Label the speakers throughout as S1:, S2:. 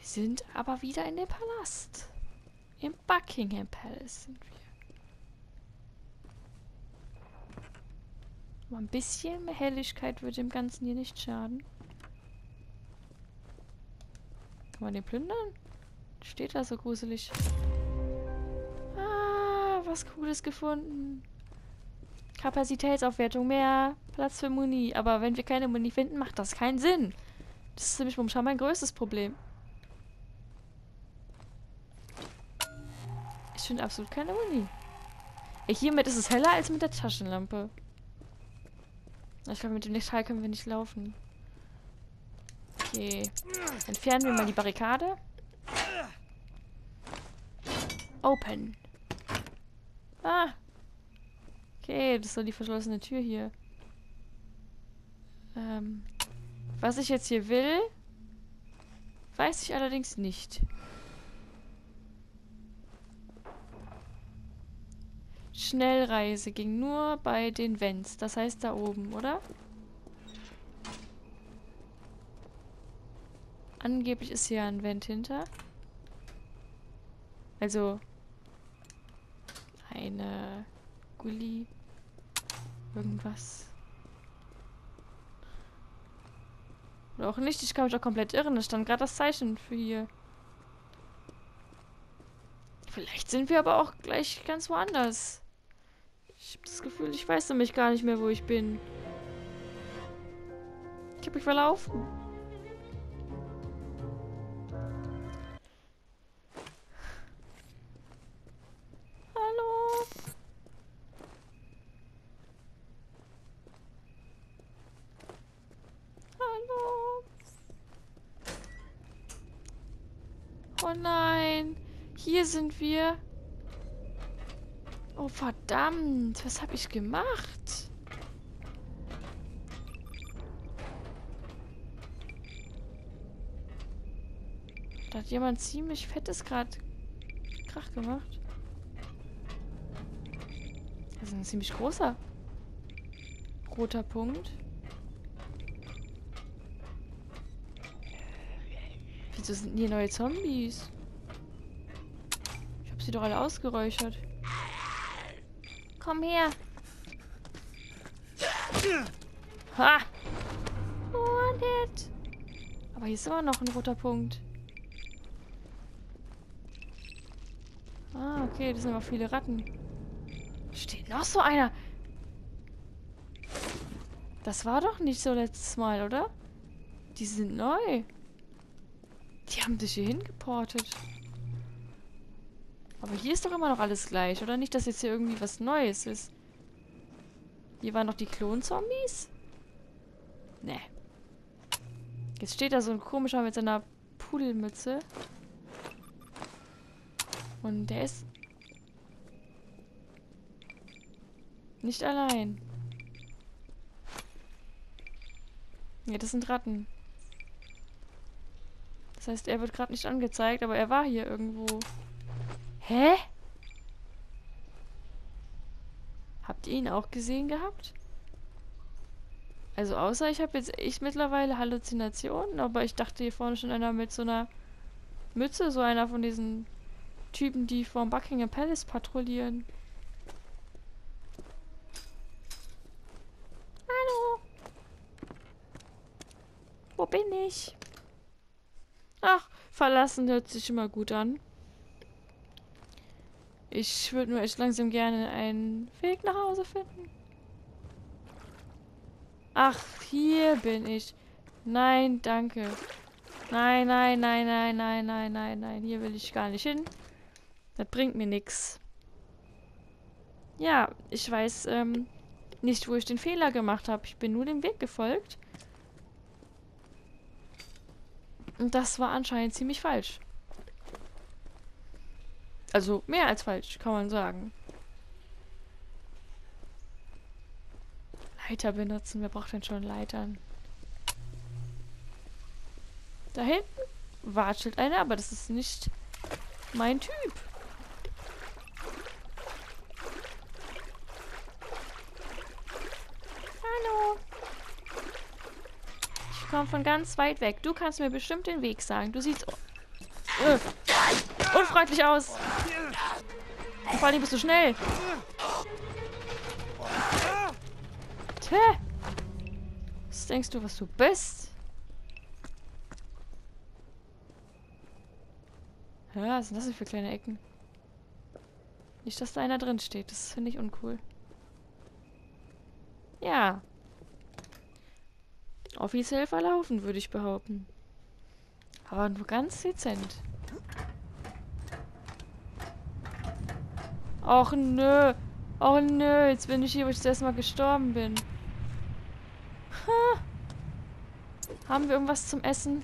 S1: Wir sind aber wieder in dem Palast. Im Buckingham Palace sind wir. Aber ein bisschen mehr Helligkeit würde dem Ganzen hier nicht schaden. Kann man den plündern? Steht da so gruselig. Ah, was Cooles gefunden. Kapazitätsaufwertung, mehr Platz für Muni. Aber wenn wir keine Muni finden, macht das keinen Sinn. Das ist nämlich momentan mein größtes Problem. Ich finde absolut keine Muni. Hiermit ist es heller als mit der Taschenlampe. Ich glaube, mit dem Lichtstrahl können wir nicht laufen. Okay. Entfernen wir mal die Barrikade. Open. Ah. Okay, das ist doch die verschlossene Tür hier. Was ich jetzt hier will, weiß ich allerdings nicht. Schnellreise ging nur bei den Vents. Das heißt da oben, oder? Angeblich ist hier ein Vent hinter. Also eine Gully. Irgendwas. Oder auch nicht. Ich kann mich auch komplett irren. Da stand gerade das Zeichen für hier. Vielleicht sind wir aber auch gleich ganz woanders. Ich habe das Gefühl, ich weiß nämlich gar nicht mehr, wo ich bin. Ich habe mich verlaufen. Hallo? Hallo? Oh nein. Hier sind wir. Oh verdammt. Was habe ich gemacht? Da hat jemand ziemlich fettes gerade Krach gemacht. Das ist ein ziemlich großer roter Punkt. Wieso sind hier neue Zombies? Ich habe sie doch alle ausgeräuchert. Komm her. Ha! One-Hit. Aber hier ist immer noch ein roter Punkt. Ah, okay, das sind aber viele Ratten. Steht noch so einer. Das war doch nicht so letztes Mal, oder? Die sind neu. Die haben sich hier hingeportet. Aber hier ist doch immer noch alles gleich, oder? Nicht, dass jetzt hier irgendwie was Neues ist. Hier waren noch die Klon-Zombies? Ne. Jetzt steht da so ein komischer mit seiner Pudelmütze. Und der ist nicht allein. Ja, das sind Ratten. Das heißt, er wird gerade nicht angezeigt, aber er war hier irgendwo. Hä? Habt ihr ihn auch gesehen gehabt? Also außer ich habe jetzt echt mittlerweile Halluzinationen, aber ich dachte hier vorne schon einer mit so einer Mütze, so einer von diesen Typen, die vorm Buckingham Palace patrouillieren. Hallo? Wo bin ich? Ach, verlassen hört sich immer gut an. Ich würde nur echt langsam gerne einen Weg nach Hause finden. Ach, hier bin ich. Nein, danke. Nein, nein, nein, nein, nein, nein, nein, nein. Hier will ich gar nicht hin. Das bringt mir nichts. Ja, ich weiß nicht, wo ich den Fehler gemacht habe. Ich bin nur dem Weg gefolgt. Und das war anscheinend ziemlich falsch. Also mehr als falsch, kann man sagen. Leiter benutzen. Wer braucht denn schon Leitern? Da hinten watschelt einer, aber das ist nicht mein Typ. Hallo. Ich komme von ganz weit weg. Du kannst mir bestimmt den Weg sagen. Du siehst unfreundlich aus. Und vor allem bist du schnell. Tja. Was denkst du, was du bist? Ja, was sind das denn für kleine Ecken? Nicht, dass da einer drin steht. Das finde ich uncool. Ja. Offiziell verlaufen, würde ich behaupten. Aber nur ganz dezent. Och nö. Och nö, jetzt bin ich hier, wo ich das erste Mal gestorben bin. Ha. Haben wir irgendwas zum Essen?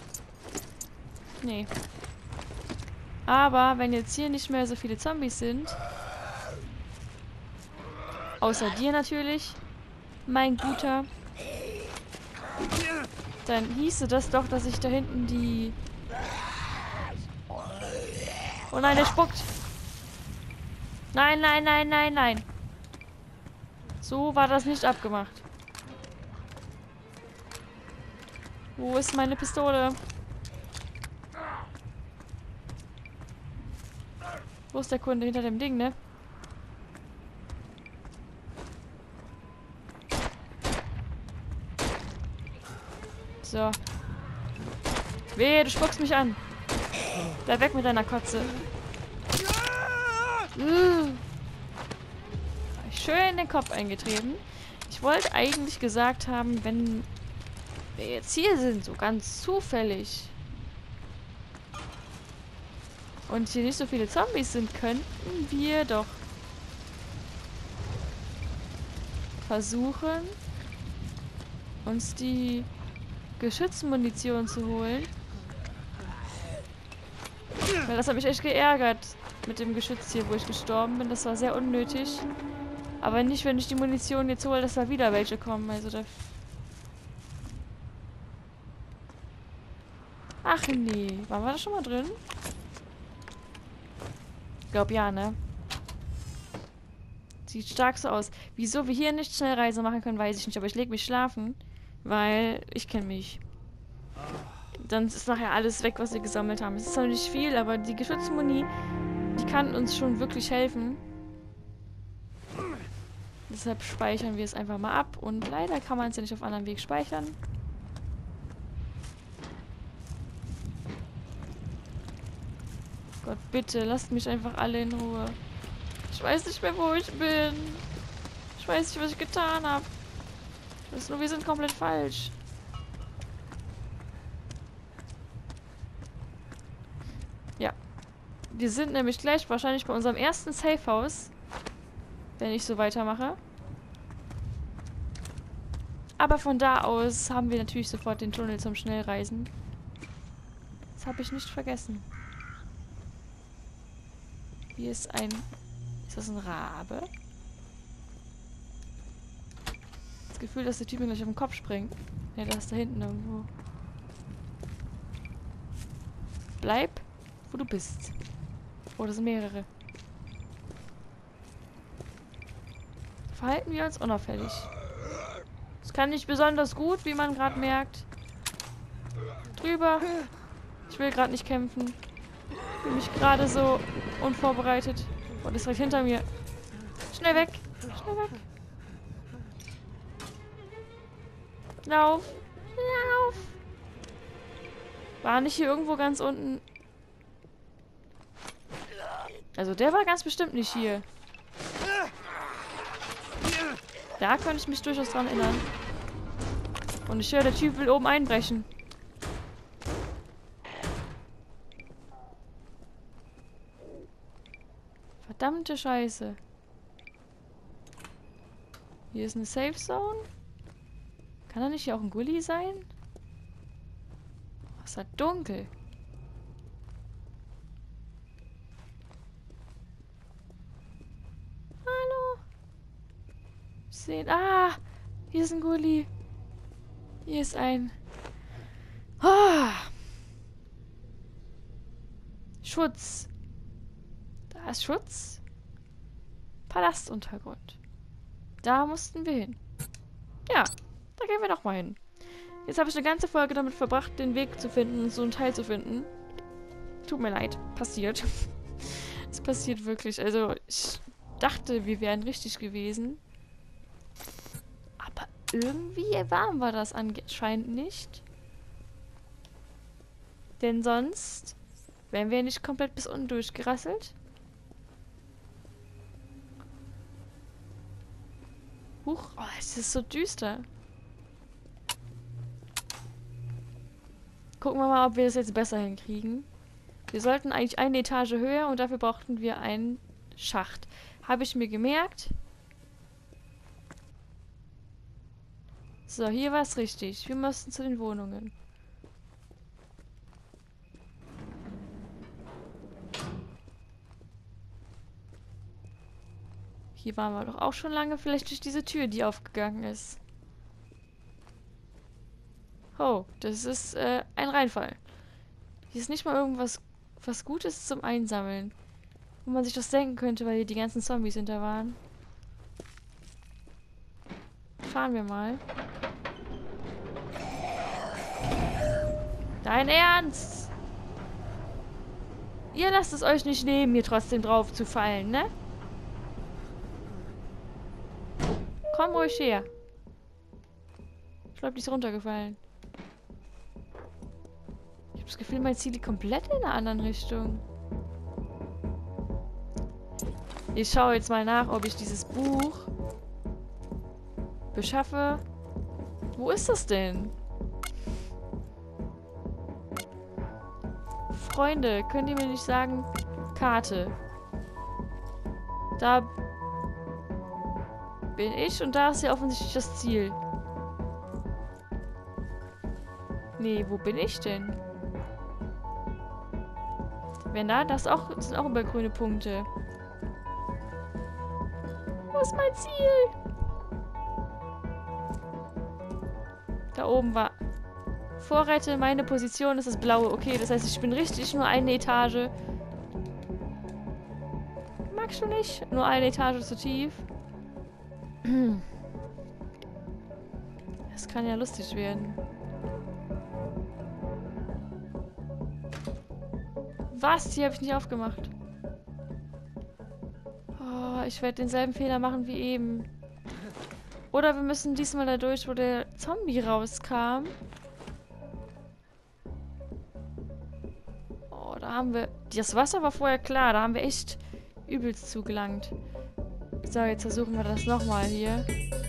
S1: Nee. Aber wenn jetzt hier nicht mehr so viele Zombies sind, außer dir natürlich, mein Guter, dann hieße das doch, dass ich da hinten die... Oh nein, der spuckt! Nein, nein, nein, nein, nein! So war das nicht abgemacht. Wo ist meine Pistole? Wo ist der Kunde? Hinter dem Ding, ne? So. Wehe, du spuckst mich an. Bleib weg mit deiner Kotze. Schön in den Kopf eingetreten. Ich wollte eigentlich gesagt haben, wenn wir jetzt hier sind, so ganz zufällig, und hier nicht so viele Zombies sind, könnten wir doch versuchen, uns die Geschützmunition zu holen. Weil das hat mich echt geärgert mit dem Geschütz hier, wo ich gestorben bin. Das war sehr unnötig. Aber nicht, wenn ich die Munition jetzt hole, dass da wieder welche kommen. Also da... Ach nee. Waren wir da schon mal drin? Ich glaube ja, ne? Sieht stark so aus. Wieso wir hier nicht Schnellreise machen können, weiß ich nicht. Aber ich lege mich schlafen, weil ich kenne mich. Dann ist nachher alles weg, was wir gesammelt haben. Es ist zwar nicht viel, aber die Geschützmuni, die kann uns schon wirklich helfen. Deshalb speichern wir es einfach mal ab. Und leider kann man es ja nicht auf anderem Weg speichern. Gott, bitte, lasst mich einfach alle in Ruhe. Ich weiß nicht mehr, wo ich bin. Ich weiß nicht, was ich getan habe. Ich weiß nur, wir sind komplett falsch. Ja. Wir sind nämlich gleich wahrscheinlich bei unserem ersten Safehouse, wenn ich so weitermache. Aber von da aus haben wir natürlich sofort den Tunnel zum Schnellreisen. Das habe ich nicht vergessen. Hier ist ein... Ist das ein Rabe? Das Gefühl, dass der Typ mir gleich auf den Kopf springt. Ne, der ist da hinten irgendwo. Bleib, wo du bist. Oh, das sind mehrere. Verhalten wir uns unauffällig. Das kann nicht besonders gut, wie man gerade merkt. Drüber. Ich will gerade nicht kämpfen. Ich fühle mich gerade so unvorbereitet. Oh, das ist direkt hinter mir. Schnell weg. Schnell weg. Lauf. Lauf. War nicht hier irgendwo ganz unten... Also der war ganz bestimmt nicht hier. Da könnte ich mich durchaus dran erinnern. Und ich höre, der Typ will oben einbrechen. Verdammte Scheiße. Hier ist eine Safe Zone. Kann da nicht hier auch ein Gully sein? Oh, ist halt dunkel. Hallo? Sehen. Ah! Hier ist ein Gully. Hier ist ein... Ah! Schutz. Da ist Schutz. Palastuntergrund. Da mussten wir hin. Ja, da gehen wir doch mal hin. Jetzt habe ich eine ganze Folge damit verbracht, den Weg zu finden und so ein Teil zu finden. Tut mir leid. Passiert. Es passiert wirklich. Also, ich dachte, wir wären richtig gewesen. Aber irgendwie warm war das anscheinend nicht. Denn sonst wären wir nicht komplett bis unten durchgerasselt. Huch, oh, es ist so düster. Gucken wir mal, ob wir das jetzt besser hinkriegen. Wir sollten eigentlich eine Etage höher und dafür brauchten wir einen Schacht. Habe ich mir gemerkt. So, hier war es richtig. Wir mussten zu den Wohnungen. Hier waren wir doch auch schon lange. Vielleicht durch diese Tür, die aufgegangen ist. Oh, das ist ein Reinfall. Hier ist nicht mal irgendwas was Gutes zum Einsammeln. Wo man sich das denken könnte, weil hier die ganzen Zombies hinter waren. Fahren wir mal. Dein Ernst? Ihr lasst es euch nicht nehmen, hier trotzdem drauf zu fallen, ne? Komm ruhig her. Ich glaube, die ist runtergefallen. Ich habe das Gefühl, mein Ziel liegt komplett in einer anderen Richtung. Ich schaue jetzt mal nach, ob ich dieses Buch beschaffe. Wo ist das denn? Freunde, könnt ihr mir nicht sagen? Karte. Da bin ich und da ist ja offensichtlich das Ziel. Nee, wo bin ich denn? Wenn da, das sind auch über grüne Punkte. Wo ist mein Ziel? Da oben war... Vorräte, meine Position ist das blaue. Okay, das heißt, ich bin richtig nur eine Etage. Magst du nicht? Nur eine Etage zu tief. Das kann ja lustig werden. Was? Die habe ich nicht aufgemacht. Oh, ich werde denselben Fehler machen wie eben. Oder wir müssen diesmal da durch, wo der Zombie rauskam. Oh, da haben wir... Das Wasser war vorher klar. Da haben wir echt übelst zugelangt. So, jetzt versuchen wir das nochmal hier.